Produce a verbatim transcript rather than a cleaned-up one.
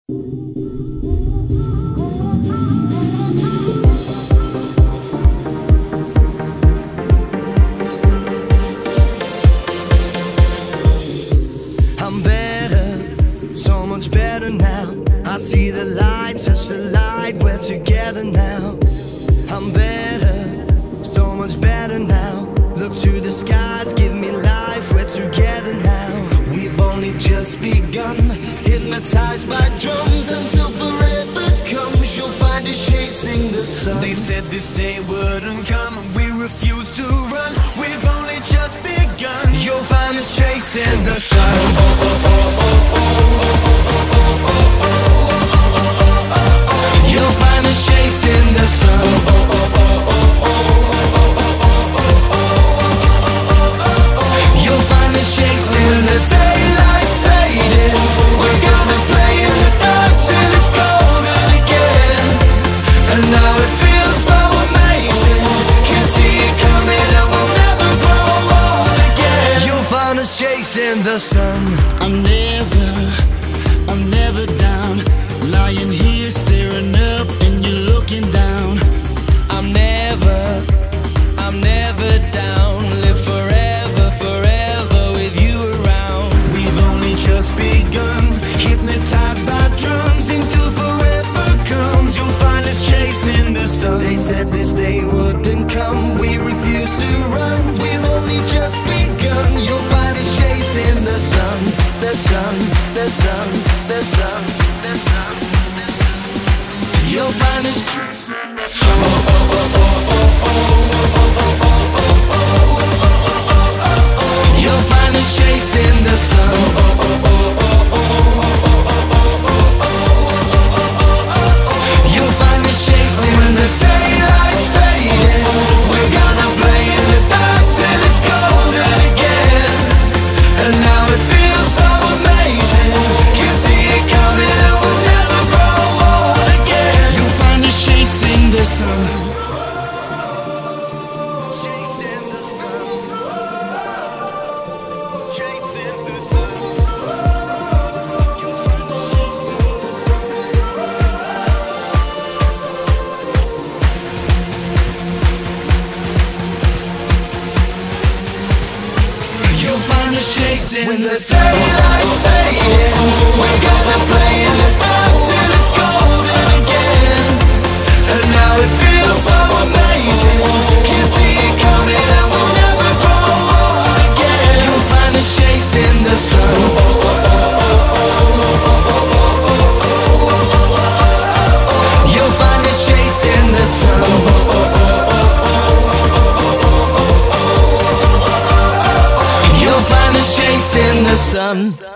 I'm better, so much better now. I see the light, touch the light, we're together now. I'm better, so much better now. Look to the skies, give me life, we're together now. We've only just begun, hypnotized by drums until forever comes. You'll find us chasing the sun. They said this day wouldn't come, and we refuse to run. We've only just begun. You'll find us chasing the sun. You'll find us chasing the sun. You'll find us chasing the sun. Daylight's fading, we're gonna play in the dark till it's golden again. And now it feels so amazing, can see it coming and we'll never grow old again. You'll find us chasing the sun. I'm never, I'm never down, lying here staring up and you're looking down. I'm never, I'm never down. Live forever, forever with you around. We've only just begun, Hypnotized by drums until forever comes. You'll find us chasing the sun. They said this day wouldn't come, we refuse to run. We've only just begun. You'll find us chasing the sun, the sun, the sun, the sun, the sun, the sun. You'll find us chasing the sun. You'll find us chasing the sun. You'll find us chasing the sun. Daylight's fading, we're gonna play in the dark till it's golden again. And now it feels so amazing, can see it coming and we'll never grow old again. you'll find us chasing the sun. Chasing the sun. Chasing the sun. You'll find us chasing the sun. You'll find us chasing when the daylight's fading. We're gonna play in the dark till it's golden again. And now it feels so amazing, can see it coming and we'll never grow old again. You'll find us chasing the sun. You'll find us chasing the sun. You'll find us chasing the sun.